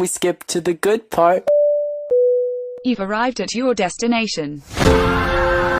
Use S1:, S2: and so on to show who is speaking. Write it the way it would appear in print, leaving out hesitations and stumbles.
S1: we skip to the good part.
S2: You've arrived at your destination.